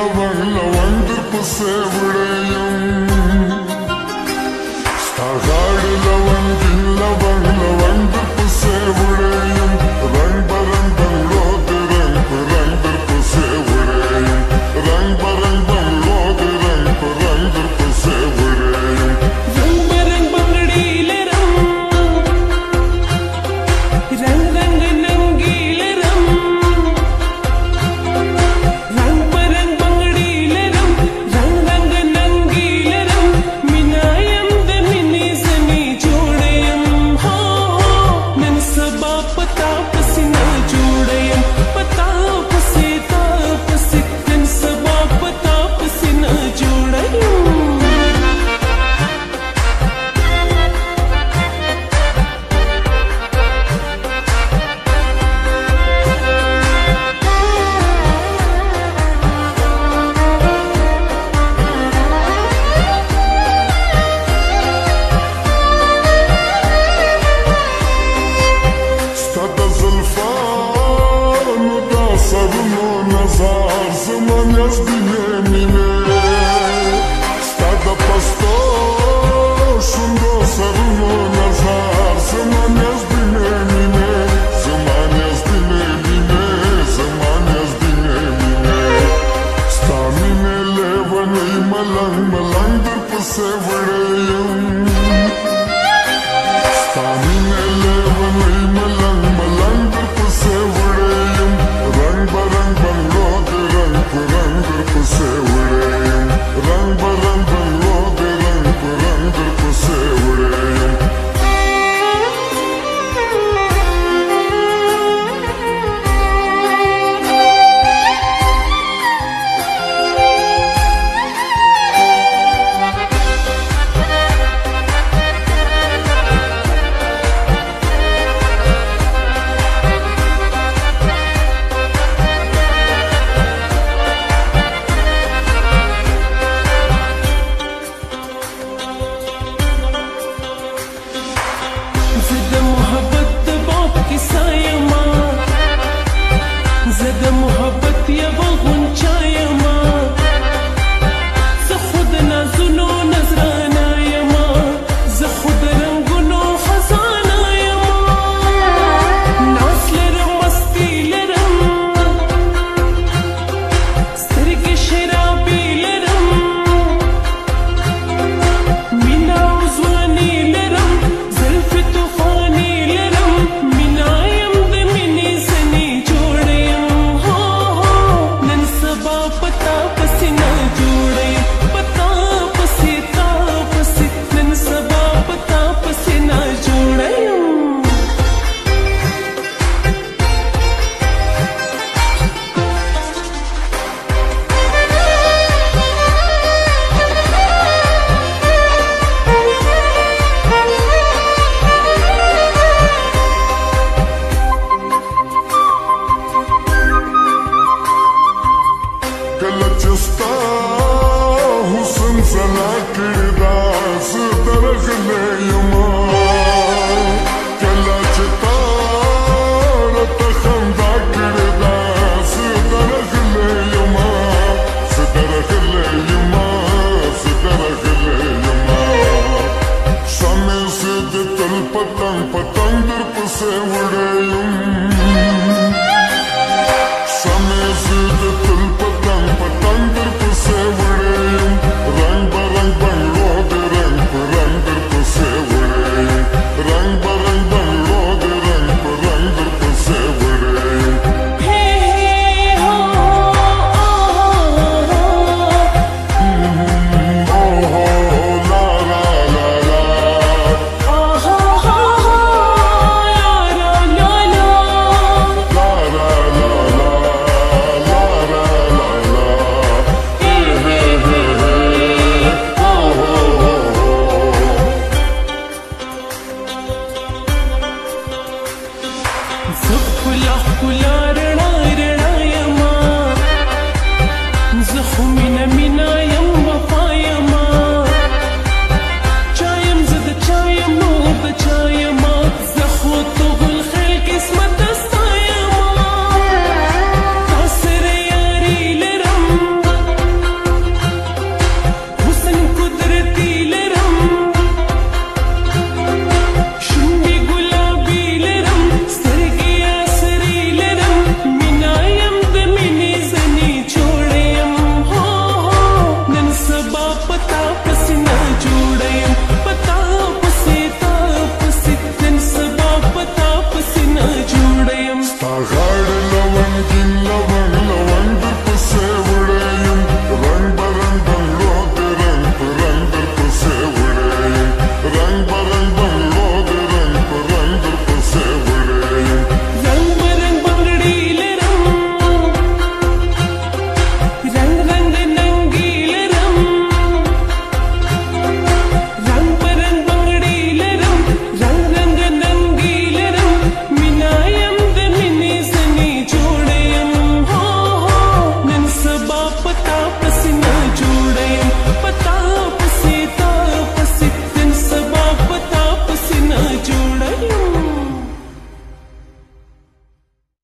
लवंग पुसे उड़ेयम स्टागाड़ लवंगीन लवंग पुसे उड़ेयम रंग बरंग बंगलो दे रंग पुसे उड़ेयम रंग बरंग बंगलो दे रंग पुसे उड़ेयम रंग बरंग बंगड़ी ले रंग रंग नंगीले रंग रंग बरंग बंगड़ी ले रंग रंग नंगीले रंग मिनायम दे मिनी जनी जोड़यम हो नन सबा पता पसीना जोड़यम पता पसी तापसी नन सबा पता पसीना जोड़यम Stada zulfanu da sarno nazar zaman yazdine mine Stada pasto shundo sarno nazar zaman yazdine mine Zaman yazdine mine Zaman yazdine mine Stamine levani malang dur puse vureyum Stamine levani malang dur puse vureyum Rang barang banglo de rang dur puse vureyum Rang barang banglo de rang dur puse vureyum زد محبت باپ کی سایما زد محبت یا غنچایما ز خود نازونو نظرانایما ز خود رنگونو خزانایما ناز لرم مستی لرم سترګې شرابي لرم مینا او ځواني لرم زلف طوفاني لرم مینایم د مینې زنې جوړیم هو نن سبا پتا پسې نه جوړیم پتا پسې تا پسې نن سبا پتا پسې نه جوړیم Kalachista Husn Zala Kirda Sudaraglayama